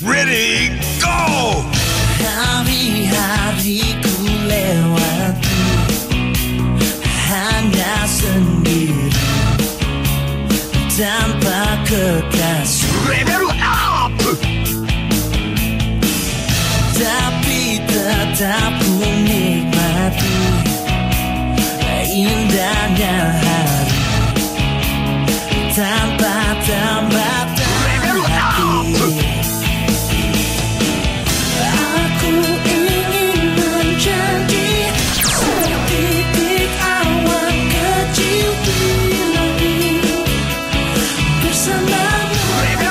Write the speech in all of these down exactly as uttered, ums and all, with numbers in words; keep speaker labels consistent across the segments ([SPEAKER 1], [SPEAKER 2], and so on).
[SPEAKER 1] Ready, go!
[SPEAKER 2] Hari-hariku lewati hanya sendiri tanpa kekasih.
[SPEAKER 1] Level up!
[SPEAKER 2] Tapi tetap ku nikmati indahnya hari tanpa tambatan hati. Aku ingin menjadi setitik awan kecil di langit bersamamu.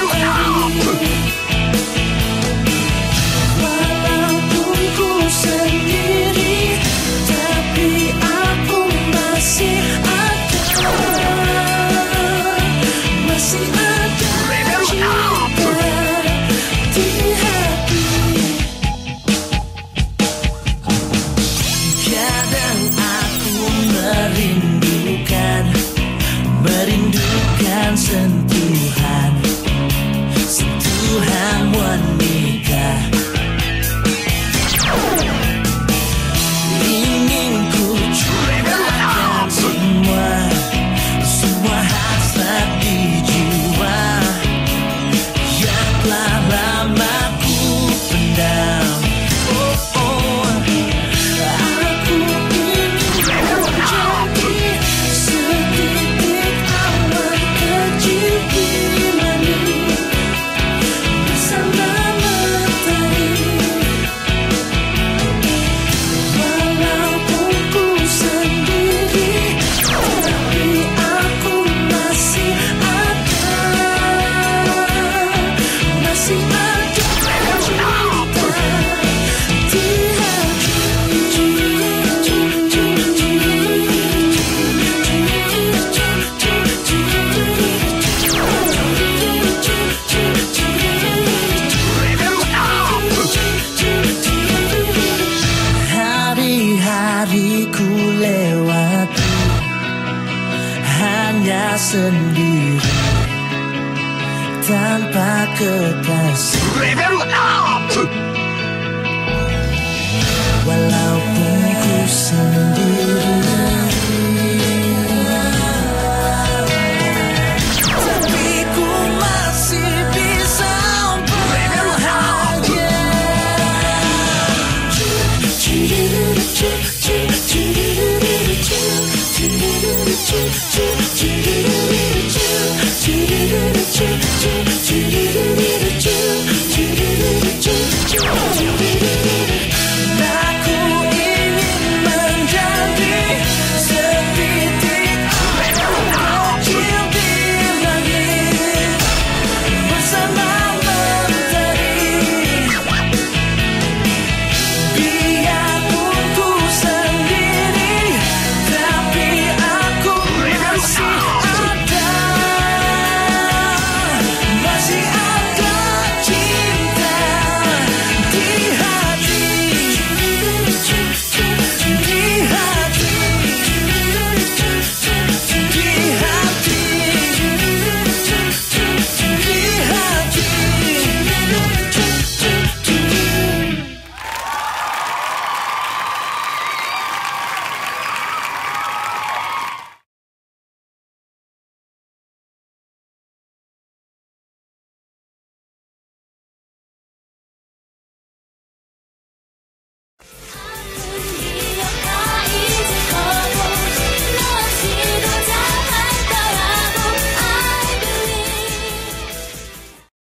[SPEAKER 2] Walaupun ku sendiri, tapi aku masih ada, masih ada cinta di hati. Kadang aku merindukan, merindukan sentuhan, sentuhan wanita. Ingin ku curahkan semua, semua hasrat di jiwa yang telah lama ku pendam. Oh, oh. Aku ingin menjadi setitik awan kecil di langit bersama matahari. Walaupun ku sendiri, tapi aku masih ada, masih ada cinta di Hari-hariku lewati hanya sendiri tanpa kekasih.